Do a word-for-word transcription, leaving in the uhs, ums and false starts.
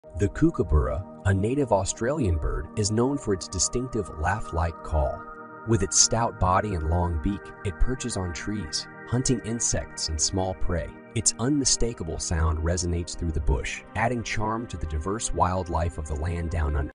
The kookaburra, a native Australian bird, is known for its distinctive laugh-like call. With its stout body and long beak, it perches on trees, hunting insects and small prey. Its unmistakable sound resonates through the bush, adding charm to the diverse wildlife of the land down under.